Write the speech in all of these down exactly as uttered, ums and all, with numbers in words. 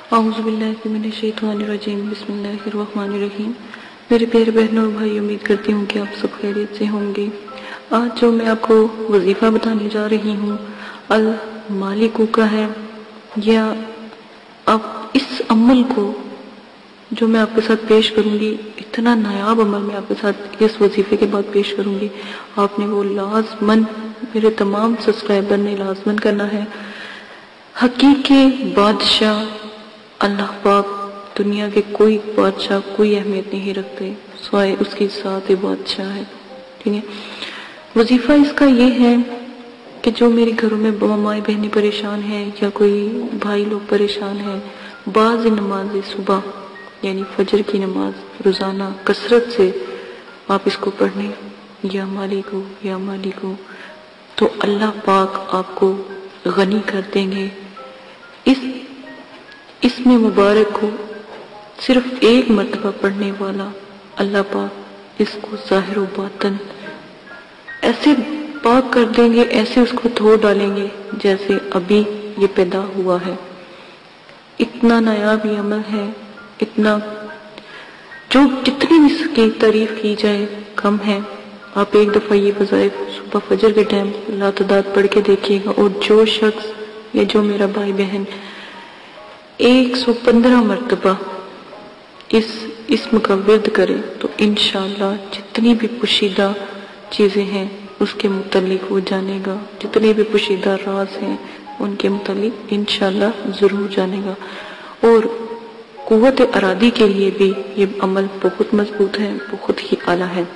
اعوذ باللہ من الشیطان الرجیم، بسم اللہ الرحمن الرحیم۔ میرے پیارے بہنوں اور بھائی، امید کرتی ہوں کہ آپ سب خیریت سے ہوں گے۔ آج جو میں آپ کو وظیفہ بتانے جا رہی ہوں المالک کا ہے، یا اب اس عمل کو جو میں آپ کے ساتھ پیش کروں گی، اتنا نایاب عمل میں آپ کے ساتھ اس وظیفے کے بعد پیش کروں گی، آپ نے وہ لازماً، میرے تمام سبسکرائبر نے لازماً کرنا ہے۔ حقیقی بادشاہ اللہ پاک، دنیا کے کوئی بادشاہ کوئی اہمیت نہیں رکھتے سوائے اس کی ذات بادشاہ ہے، ٹھیک ہے۔ وظیفہ اس کا یہ ہے کہ جو میرے گھروں میں مائیں بہنیں پریشان ہیں یا کوئی بھائی لوگ پریشان ہیں، بعض نماز صبح یعنی فجر کی نماز روزانہ کثرت سے آپ اس کو پڑھنے، یا مالک ہو یا مالک ہو، تو اللہ پاک آپ کو غنی کر دیں گے۔ اس اس میں مبارک کو صرف ایک مرتبہ پڑھنے والا اللہ پاک اس کو ظاہر و باطن ایسے پاک کر دیں گے، ایسے اس کو دھو ڈالیں گے جیسے ابھی یہ پیدا ہوا ہے۔ اتنا نایاب یہ عمل ہے، اتنا جو جتنی بھی اس کی تعریف کی جائے کم ہے۔ آپ ایک دفعہ یہ وظائف صبح فجر کے ٹائم لا تعداد پڑھ کے دیکھیے گا، اور جو شخص یا جو میرا بھائی بہن ایک سو پندرہ مرتبہ اس اسم کا ورد کرے تو انشاءاللہ جتنی بھی پوشیدہ چیزیں ہیں اس کے متعلق وہ جانے گا، جتنے بھی پوشیدہ راز ہیں ان کے متعلق انشاءاللہ ضرور جانے گا۔ اور قوت ارادی کے لیے بھی یہ عمل بہت مضبوط ہے، بہت ہی اعلیٰ ہے۔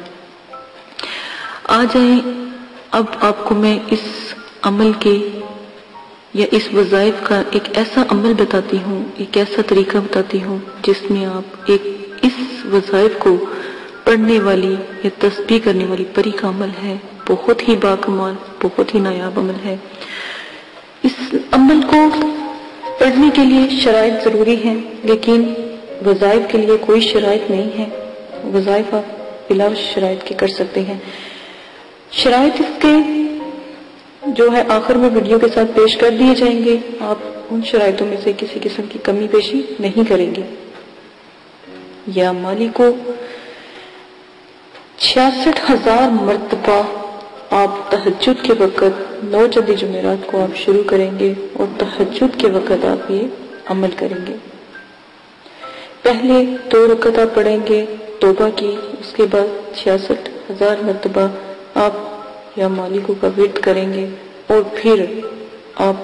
آ جائیں اب آپ کو میں اس عمل کے یا اس وظائف کا ایک ایسا عمل بتاتی ہوں، ایک ایسا طریقہ بتاتی ہوں جس میں آپ ایک اس وظائف کو پڑھنے والی یا تسبیح کرنے والی پری کا عمل ہے، بہت ہی باکمال، بہت ہی نایاب عمل ہے۔ اس عمل کو پڑھنے کے لیے شرائط ضروری ہیں، لیکن وظائف کے لیے کوئی شرائط نہیں ہے، وظائف آپ بلا شرائط کے کر سکتے ہیں۔ شرائط اس کے جو ہے آخر میں ویڈیو کے ساتھ پیش کر دیے جائیں گے، آپ ان شرائطوں میں سے کسی قسم کی کمی بیشی نہیں کریں گے۔ یا مالکو چھیاسٹھ ہزار مرتبہ آپ تہجد کے وقت نو جدی جمعرات کو آپ شروع کریں گے، اور تہجد کے وقت آپ یہ عمل کریں گے۔ پہلے دو رکعت آپ پڑھیں گے توبہ کی، اس کے بعد چھیاسٹھ ہزار مرتبہ آپ یا مالکو کا ورد کریں گے، اور پھر آپ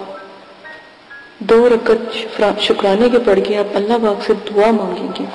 دو رکعت شکرانے کے پڑھ کے آپ اللہ پاک سے دعا مانگیں گے۔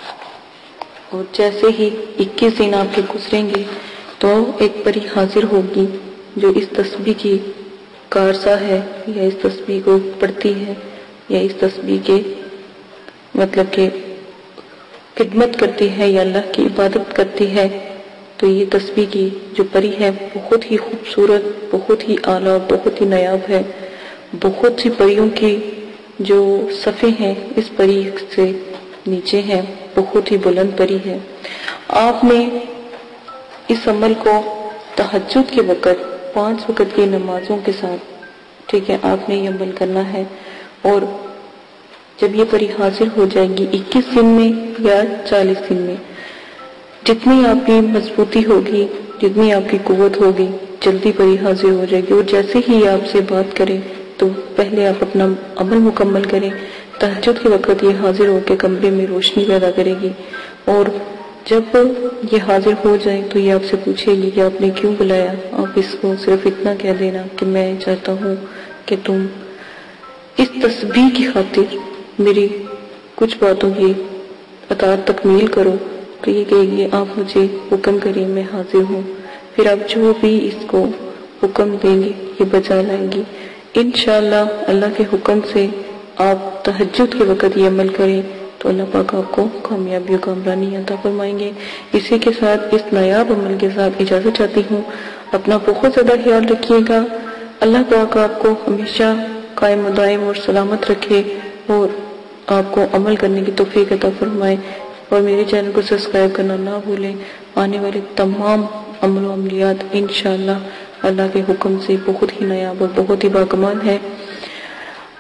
اور جیسے ہی اکیس دن آپ کے گزریں گے تو ایک پری حاضر ہوگی جو اس تسبیح کی کارسا ہے، یا اس تسبیح کو پڑھتی ہے، یا اس تسبیح کے مطلب کہ خدمت کرتی ہے یا اللہ کی عبادت کرتی ہے۔ تو یہ تسبیح کی جو پری ہے بہت ہی خوبصورت، بہت ہی اعلیٰ، بہت ہی نایاب ہے۔ بہت سی پریوں کی جو صفیں ہیں اس پری سے نیچے ہیں، بہت ہی بلند پری ہے۔ آپ نے اس عمل کو تہجد کے وقت پانچ وقت کی نمازوں کے ساتھ، ٹھیک ہے، آپ نے یہ عمل کرنا ہے۔ اور جب یہ پری حاضر ہو جائے گی اکیس دن میں یا چالیس دن میں، جتنی آپ کی مضبوطی ہوگی، جتنی آپ کی قوت ہوگی، جلدی پری حاضر ہو جائے گی۔ اور جیسے ہی آپ سے بات کریں تو پہلے آپ اپنا عمل مکمل کریں۔ تہجد کے وقت یہ حاضر ہو کے کمرے میں روشنی پیدا کرے گی، اور جب یہ حاضر ہو جائے تو یہ آپ سے پوچھے گی کہ آپ نے کیوں بلایا۔ آپ اس کو صرف اتنا کہہ دینا کہ میں چاہتا ہوں کہ تم اس تسبیح کی خاطر میری کچھ باتوں کی اطاعت تکمیل کرو۔ تو یہ کہے گی آپ مجھے حکم کریں، میں حاضر ہوں۔ پھر آپ جو بھی اس کو حکم دیں گے یہ بجا لائیں گی۔ انشاءاللہ اللہ کے حکم سے آپ تہجد کے وقت یہ عمل کریں تو اللہ پاک آپ کو کامیابی و کامرانی عطا فرمائیں گے۔ اسی کے ساتھ اس نایاب عمل کے ساتھ اجازت چاہتی ہوں۔ اپنا بہت زیادہ خیال رکھیے گا۔ اللہ پاک آپ کو ہمیشہ قائم و دائم اور سلامت رکھے، اور آپ کو عمل کرنے کی توفیق عطا فرمائے۔ اور میرے چینل کو سبسکرائب کرنا نہ بھولیں۔ آنے والے تمام عمل و عملیات انشاءاللہ اللہ کے حکم سے بہت ہی نایاب اور بہت ہی باکمال ہے۔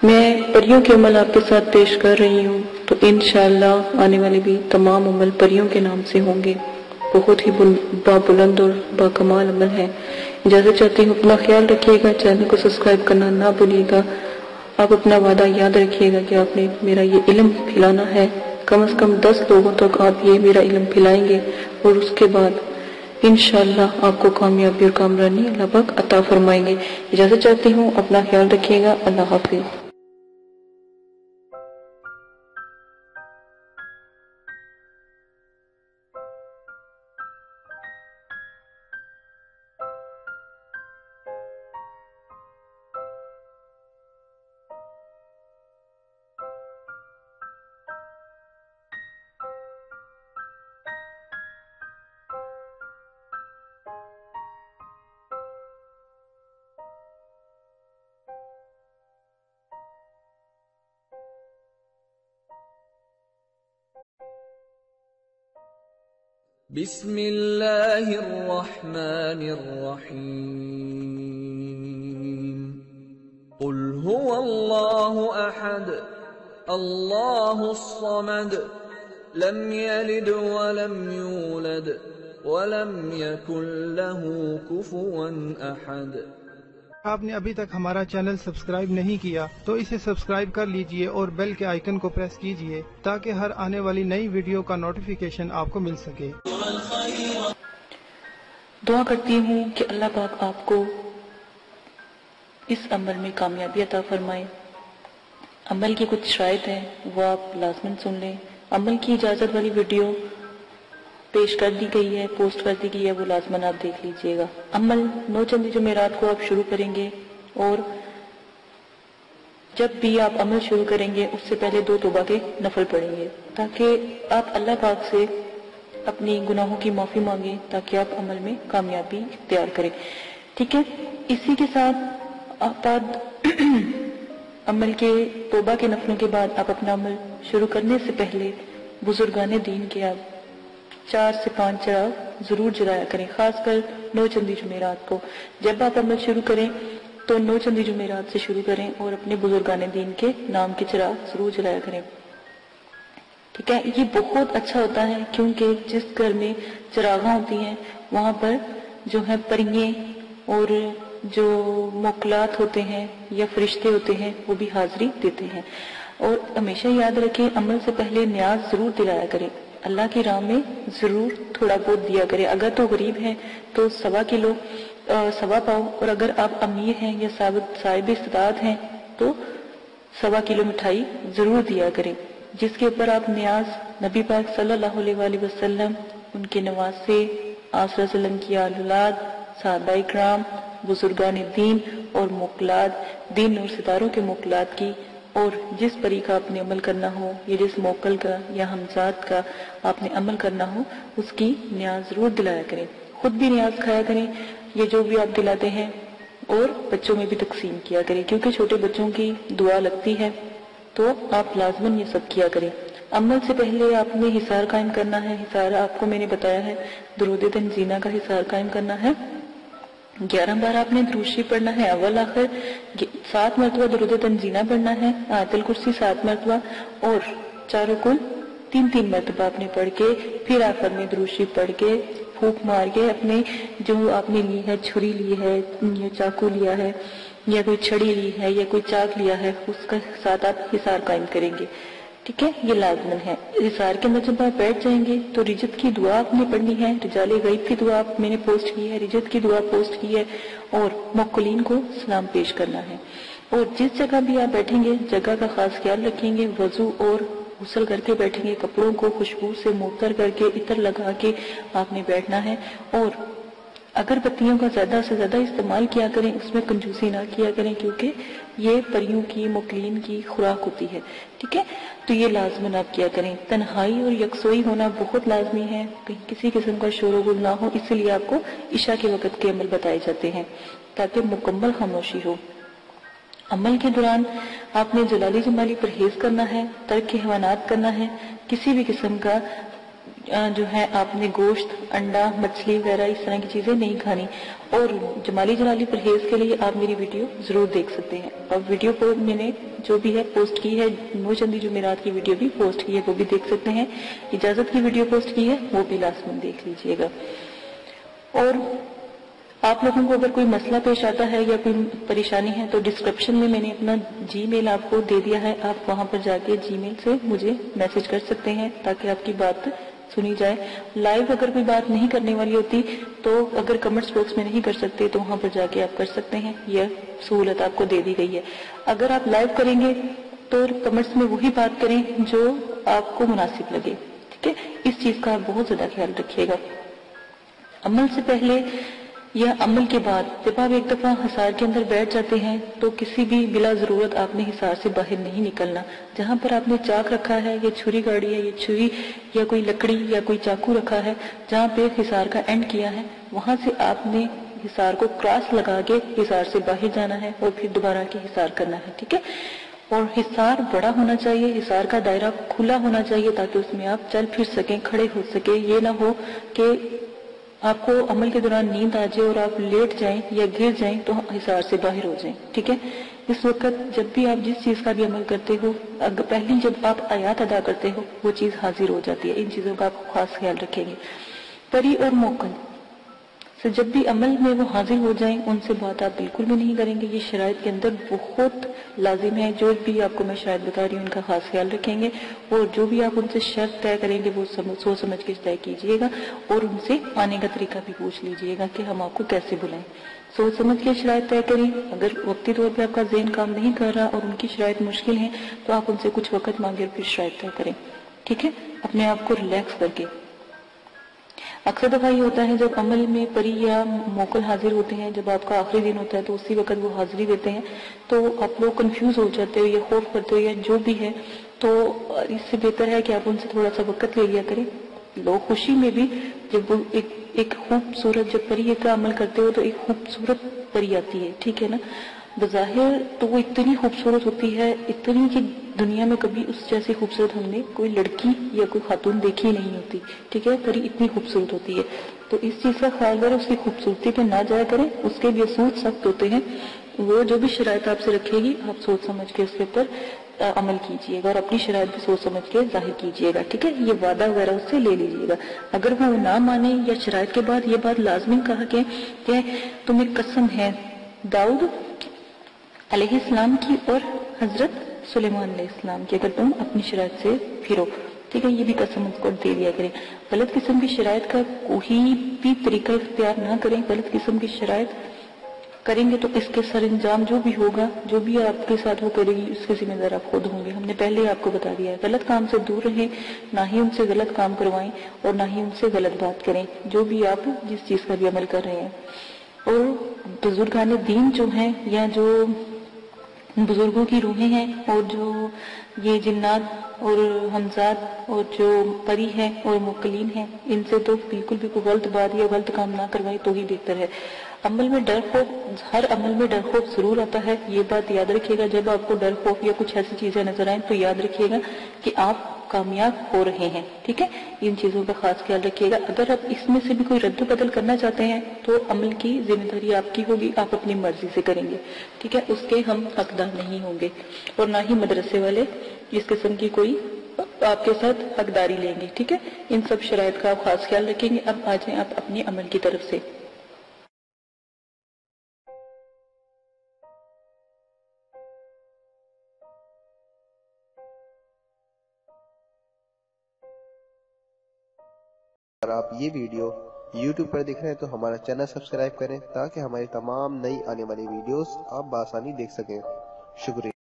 میں پریوں کے عمل آپ کے ساتھ پیش کر رہی ہوں، تو انشاءاللہ آنے والے بھی تمام عمل پریوں کے نام سے ہوں گے۔ بہت ہی بابلند اور باکمال عمل ہے۔ اجازت چاہتی ہوں، اپنا خیال رکھیے گا، چینل کو سبسکرائب کرنا نہ بھولیے گا۔ آپ اپنا وعدہ یاد رکھیے گا کہ آپ نے میرا یہ علم پھیلانا ہے، کم از کم دس لوگوں تک آپ یہ میرا علم پھیلائیں گے، اور اس کے بعد انشاءاللہ آپ کو کامیابی اور کامرانی اللہ پاک عطا فرمائیں گے۔ اجازت چاہتی ہوں، اپنا خیال رکھیے گا۔ اللہ حافظ۔ بسم اللہ الرحمن الرحیم قل هو اللہ احد اللہ الصمد لم یلد ولم یولد ولم یکن له کفوا احد۔ آپ نے ابھی تک ہمارا چینل سبسکرائب نہیں کیا تو اسے سبسکرائب کر لیجئے اور بیل کے آئیکن کو پریس کیجئے تاکہ ہر آنے والی نئی ویڈیو کا نوٹیفیکیشن آپ کو مل سکے۔ دعا کرتی ہوں کہ اللہ پاک آپ کو اس عمل میں کامیابی عطا فرمائے۔ عمل کی کچھ شرائط ہیں، وہ آپ لازماً سن لیں۔ عمل کی اجازت والی ویڈیو پیش کر دی گئی ہے، پوسٹ کر دی گئی ہے، وہ لازماً آپ دیکھ لیجئے گا۔ عمل نو چندی جمعرات کو آپ شروع کریں گے، اور جب بھی آپ عمل شروع کریں گے اس سے پہلے دو توبہ کے نفل پڑھیں گے، تاکہ آپ اللہ پاک سے اپنی گناہوں کی معافی مانگیں، تاکہ آپ عمل میں کامیابی اختیار کریں۔ ٹھیک ہے، اسی کے ساتھ آپ عمل کے توبہ کے نفلوں کے بعد آپ اپنا عمل شروع کرنے سے پہلے بزرگان دین کے آپ چار سے پانچ چراغ ضرور جلایا کریں، خاص کر نو چندی جمعرات کو۔ جب آپ عمل شروع کریں تو نو چندی جمعرات سے شروع کریں اور اپنے بزرگان دین کے نام کے چراغ ضرور جلایا کریں۔ ٹھیک ہے، یہ بہت اچھا ہوتا ہے، کیونکہ جس گھر میں چراغاں ہوتی ہیں وہاں پر جو ہے پریے اور جو موکلات ہوتے ہیں یا فرشتے ہوتے ہیں وہ بھی حاضری دیتے ہیں۔ اور ہمیشہ یاد رکھیں، عمل سے پہلے نیاز ضرور دلایا کریں، اللہ کی راہ میں ضرور تھوڑا بہت دیا کریں۔ اگر تو غریب ہیں تو سوا کلو سوا پاؤ، اور اگر آپ امیر ہیں یا صاحب استطاعت ہیں تو سوا کلو مٹھائی ضرور دیا کریں، جس کے اوپر آپ نیاز نبی پاک صلی اللہ علیہ وآلہ وسلم، ان کے نواسے، آپ صلی اللہ علیہ وسلم کی اولاد، صحابہ اکرام، بزرگان دین اور موکلات، دین اور ستاروں کے موکلات کی، اور جس پری کا آپ نے عمل کرنا ہو یا جس موکل کا یا ہمزاد کا آپ نے عمل کرنا ہو اس کی نیاز ضرور دلایا کریں۔ خود بھی نیاز کھایا کریں، یہ جو بھی آپ دلاتے ہیں، اور بچوں میں بھی تقسیم کیا کریں، کیونکہ چھوٹے بچوں کی دعا لگتی ہے، تو آپ لازماً یہ سب کیا کریں۔ عمل سے پہلے آپ نے حصار قائم کرنا ہے۔ حصار آپ کو میں نے بتایا ہے، درود تنزینہ کا حصار قائم کرنا ہے۔ گیارہ بار آپ نے درود شریف پڑھنا ہے، اول آخر سات مرتبہ درود تنزینہ پڑھنا ہے، آیت الکرسی سات مرتبہ، اور چاروں کل تین تین مرتبہ آپ نے پڑھ کے پھر آخر میں درود شریف پڑھ کے پھونک مار کے اپنے جو آپ نے لی ہے، چھری لی ہے یا چاقو لیا ہے یا کوئی چھڑی لی ہے یا کوئی چاک لیا ہے، اس کا ساتھ آپ حصار قائم کریں گے۔ ٹھیک ہے، یہ لازمن ہے۔ حصار کے اندر جب آپ بیٹھ جائیں گے تو رجت کی دعا آپ نے پڑھنی ہے، رجال غیب کی دعا میں نے پوسٹ کی ہے، رجت کی دعا پوسٹ کی ہے، اور موکلین کو سلام پیش کرنا ہے۔ اور جس جگہ بھی آپ بیٹھیں گے جگہ کا خاص خیال رکھیں گے، وضو اور غسل کر کے بیٹھیں گے، کپڑوں کو خوشبو سے معطر کر کے عطر لگا کے آپ نے بیٹھنا ہے، اور اگر بتیوں کا زیادہ سے زیادہ استعمال کیا کریں، اس میں کنجوسی نہ کیا کریں، کیونکہ یہ پریوں کی موکلین کی خوراک ہوتی ہے۔ ٹھیک ہے، تو یہ لازماً آپ کیا کریں۔ تنہائی اور یکسوئی ہونا بہت لازمی ہے، کہیں کسی قسم کا شور و غل نہ ہو، اس لیے آپ کو عشاء کے وقت کے عمل بتائے جاتے ہیں تاکہ مکمل خاموشی ہو۔ عمل کے دوران آپ نے جلالی جمالی پرہیز کرنا ہے، ترک حیوانات کرنا ہے، کسی بھی قسم کا جو ہے آپ نے گوشت، انڈا، مچھلی وغیرہ اس طرح کی چیزیں نہیں کھانی، اور جمالی جلالی پرہیز کے لیے آپ میری ویڈیو ضرور دیکھ سکتے ہیں۔ اور ویڈیو کو میں نے جو بھی ہے پوسٹ کی ہے، نو چندی جمعرات کی ویڈیو بھی پوسٹ کی ہے، وہ بھی دیکھ سکتے ہیں۔ اجازت کی ویڈیو پوسٹ کی ہے، وہ بھی لازماً دیکھ لیجئے گا۔ اور آپ لوگوں کو اگر کوئی مسئلہ پیش آتا ہے یا کوئی پریشانی ہے تو ڈسکرپشن میں میں نے اپنا جی میل آپ کو دے دیا ہے، آپ وہاں پر جا کے جی میل سے مجھے میسج کر سکتے ہیں تاکہ آپ کی بات سنی جائے۔ لائیو اگر کوئی بات نہیں کرنے والی ہوتی تو اگر کمنٹس باکس میں نہیں کر سکتے تو وہاں پر جا کے آپ کر سکتے ہیں، یہ سہولت آپ کو دے دی گئی ہے۔ اگر آپ لائیو کریں گے تو کمنٹس میں وہی بات کریں جو آپ کو مناسب لگے، ٹھیک ہے؟ اس چیز کا آپ بہت زیادہ خیال رکھیے گا۔ عمل سے پہلے یا عمل کے بعد جب آپ ایک دفعہ حصار کے اندر بیٹھ جاتے ہیں تو کسی بھی بلا ضرورت آپ نے حصار سے باہر نہیں نکلنا۔ جہاں پر آپ نے چاک رکھا ہے یا چھری گاڑی ہے یا چھری یا کوئی لکڑی یا کوئی چاقو رکھا ہے، جہاں پہ حصار کا اینڈ کیا ہے، وہاں سے آپ نے حصار کو کراس لگا کے حصار سے باہر جانا ہے اور پھر دوبارہ کے حصار کرنا ہے، ٹھیک ہے؟ اور حصار بڑا ہونا چاہیے، حصار کا دائرہ کھلا ہونا چاہیے تاکہ اس میں آپ چل پھر سکیں، کھڑے ہو سکیں۔ یہ نہ ہو کہ آپ کو عمل کے دوران نیند آ جائے اور آپ لیٹ جائیں یا گر جائیں تو حصار سے باہر ہو جائیں، ٹھیک ہے؟ اس وقت جب بھی آپ جس چیز کا بھی عمل کرتے ہو، پہلی جب آپ آیات ادا کرتے ہو وہ چیز حاضر ہو جاتی ہے۔ ان چیزوں کا آپ خاص خیال رکھیں گے۔ پری اور موکل سے جب بھی عمل میں وہ حاضر ہو جائیں ان سے بات آپ بالکل بھی نہیں کریں گے۔ یہ شرائط کے اندر بہت لازم ہے، جو بھی آپ کو میں شاید بتا رہی ہوں ان کا خاص خیال رکھیں گے، اور جو بھی آپ ان سے شرط طے کریں گے وہ سوچ سمجھ کے طے کیجئے گا، اور ان سے آنے کا طریقہ بھی پوچھ لیجئے گا کہ ہم آپ کو کیسے بلائیں۔ سوچ سمجھ کے شرائط طے کریں۔ اگر وقتی طور پہ آپ کا ذہن کام نہیں کر رہا اور ان کی شرائط مشکل ہیں تو آپ ان سے کچھ وقت مانگے اور پھر شرائط طے کریں، ٹھیک ہے؟ اپنے آپ کو ریلیکس کر کے۔ اکثر دفعہ یہ ہوتا ہے جب عمل میں پری یا موکل حاضر ہوتے ہیں، جب آپ کا آخری دن ہوتا ہے تو اسی وقت وہ حاضری دیتے ہیں تو آپ لوگ کنفیوز ہو جاتے ہو یا خوف کرتے ہو یا جو بھی ہے، تو اس سے بہتر ہے کہ آپ ان سے تھوڑا سا وقت لے لیا کریں۔ لوگ خوشی میں بھی جب وہ ایک ایک خوبصورت جب پری کا عمل کرتے ہو تو ایک خوبصورت پری آتی ہے، ٹھیک ہے نا؟ بظاہر تو وہ اتنی خوبصورت ہوتی ہے، اتنی کہ دنیا میں کبھی اس جیسی خوبصورت ہم نے کوئی لڑکی یا کوئی خاتون دیکھی نہیں ہوتی، ٹھیک ہے؟ پری اتنی خوبصورت ہوتی ہے، تو اس چیز کا خیال کریں، اس کی خوبصورتی پہ نہ جایا کریں۔ اس کے بھی اصول سخت ہوتے ہیں، وہ جو بھی شرائط آپ سے رکھے گی آپ سوچ سمجھ کے اس کے اوپر عمل کیجئے گا اور اپنی شرائط بھی سوچ سمجھ کے ظاہر کیجئے گا، ٹھیک ہے؟ یہ وعدہ وغیرہ اس سے لے لیجئے گا۔ اگر وہ نہ مانے یا شرائط کے بعد یہ بات لازمی کہا کہ کہ تمہیں قسم ہے داؤد علیہ السلام کی اور حضرت سلیمان علیہ السلام کی، اگر تم اپنی شرائط سے پھرو، ٹھیک ہے؟ یہ بھی قسم اس کو دے دیا کریں۔ غلط قسم کی شرائط کا کوئی بھی طریقہ اختیار نہ کریں۔ غلط قسم کی شرائط کریں گے تو اس کے سر انجام جو بھی ہوگا، جو بھی آپ کے ساتھ وہ کرے گی، اس کے ذمہ دار آپ خود ہوں گے۔ ہم نے پہلے آپ کو بتا دیا ہے، غلط کام سے دور رہیں، نہ ہی ان سے غلط کام کروائیں اور نہ ہی ان سے غلط بات کریں، جو بھی آپ جس چیز کا بھی عمل کر رہے ہیں۔ اور بزرگان دین جو ہیں یا جو بزرگوں کی روحیں ہیں اور جو یہ جنات اور حمزات اور جو پری ہیں اور موکلین ہیں، ان سے تو بالکل بھی کوئی غلط بات یا غلط کام نہ کروائے تو ہی بہتر ہے۔ عمل میں ڈر خوف، ہر عمل میں ڈر خوف ضرور آتا ہے، یہ بات یاد رکھیے گا۔ جب آپ کو ڈر خوف یا کچھ ایسی چیزیں نظر آئیں تو یاد رکھیے گا کہ آپ کامیاب ہو رہے ہیں، ٹھیک ہے؟ ان چیزوں کا خاص خیال رکھیے گا۔ اگر آپ اس میں سے بھی کوئی رد و بدل کرنا چاہتے ہیں تو عمل کی ذمہ داری آپ کی ہوگی، آپ اپنی مرضی سے کریں گے، ٹھیک ہے؟ اس کے ہم حقدار نہیں ہوں گے اور نہ ہی مدرسے والے اس قسم کی کوئی آپ کے ساتھ حقداری لیں گے، ٹھیک ہے؟ ان سب شرائط کا آپ خاص خیال رکھیں گے۔ اب آ جائیں آپ اپنے عمل کی طرف سے۔ اگر آپ یہ ویڈیو یوٹیوب پر دیکھ رہے ہیں تو ہمارا چینل سبسکرائب کریں تاکہ ہماری تمام نئی آنے والی ویڈیوز آپ بآسانی دیکھ سکیں۔ شکریہ۔